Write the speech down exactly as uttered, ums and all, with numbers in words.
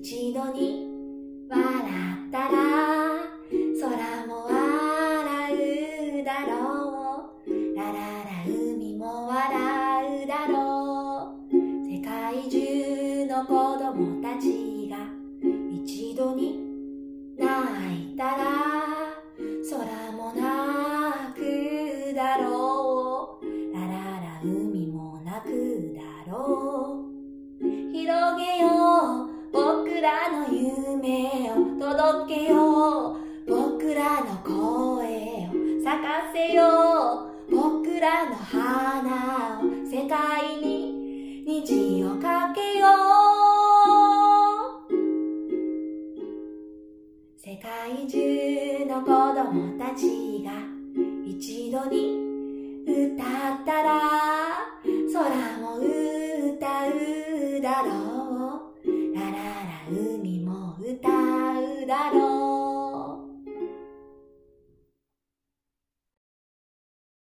一度に笑ったら空も笑うだろう。ラララ海も笑うだろう。世界中の子供たちが一度に泣いたら空も泣くだろう。ラララ海も泣くだろう。広げよう僕らの夢を、届けよう僕らの声を、咲かせよう僕らの花を、世界に虹をかけよう。世界中の子供たちが一度に